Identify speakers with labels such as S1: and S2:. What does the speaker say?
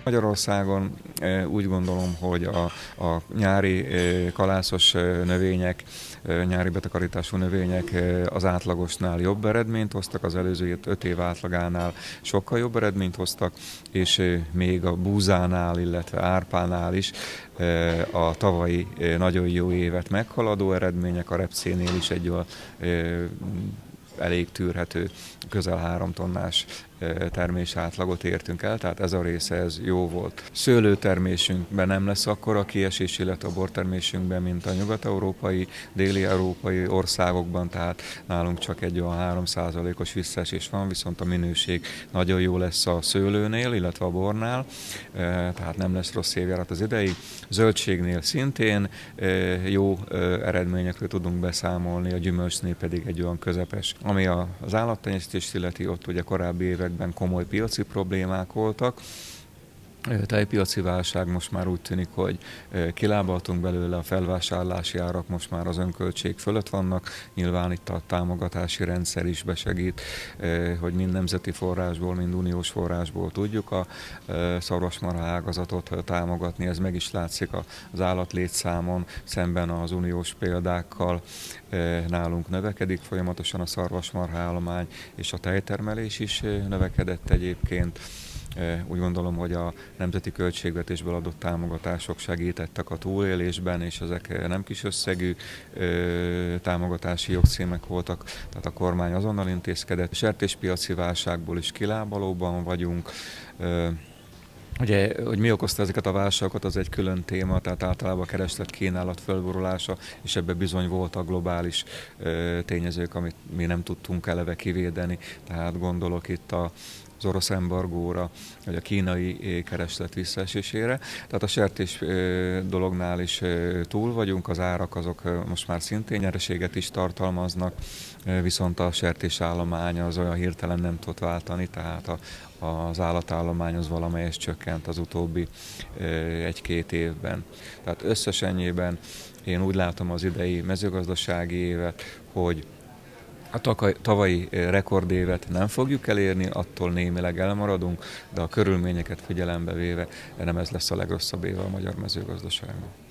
S1: Magyarországon úgy gondolom, hogy a nyári kalászos növények, nyári betakarítású növények az átlagosnál jobb eredményt hoztak, az előző 5 év átlagánál sokkal jobb eredményt hoztak, és még a búzánál, illetve árpánál is a tavalyi nagyon jó évet meghaladó eredmények, a repcénél is egy elég tűrhető, közel 3 tonnás termés átlagot értünk el, tehát ez a része ez jó volt. Szőlőtermésünkben nem lesz akkora kiesés, illetve a bortermésünkben, mint a nyugat-európai, déli-európai országokban, tehát nálunk csak egy olyan 3%-os visszaesés van, viszont a minőség nagyon jó lesz a szőlőnél, illetve a bornál, tehát nem lesz rossz évjárat az idei. Zöldségnél szintén jó eredményekről tudunk beszámolni, a gyümölcsnél pedig egy olyan közepes. Ami az állattenyésztést illeti, ott ugye korábbi években komoly piaci problémák voltak. Tejpiaci válság, most már úgy tűnik, hogy kilábaltunk belőle, a felvásárlási árak most már az önköltség fölött vannak. Nyilván itt a támogatási rendszer is besegít, hogy mind nemzeti forrásból, mind uniós forrásból tudjuk a szarvasmarha ágazatot támogatni. Ez meg is látszik az állatlétszámon, szemben az uniós példákkal. Nálunk növekedik folyamatosan a szarvasmarha állomány, és a tejtermelés is növekedett egyébként. Úgy gondolom, hogy a nemzeti költségvetésből adott támogatások segítettek a túlélésben, és ezek nem kis összegű támogatási jogcímek voltak, tehát a kormány azonnal intézkedett. A sertéspiaci válságból is kilábalóban vagyunk. Ugye, hogy mi okozta ezeket a válságokat, az egy külön téma, tehát általában a kereslet-kínálat fölborulása, és ebben bizony voltak globális tényezők, amit mi nem tudtunk eleve kivédeni, tehát gondolok itt az orosz embargóra, vagy a kínai kereslet visszaesésére. Tehát a sertés dolognál is túl vagyunk, az árak azok most már szintén nyereséget is tartalmaznak, viszont a sertésállomány az olyan hirtelen nem tudott váltani, tehát az állatállomány az valamelyest csökkent az utóbbi 1-2 évben. Tehát összességében én úgy látom az idei mezőgazdasági évet, hogy a tavalyi rekordévet nem fogjuk elérni, attól némileg elmaradunk, de a körülményeket figyelembe véve nem ez lesz a legrosszabb éve a magyar mezőgazdaságban.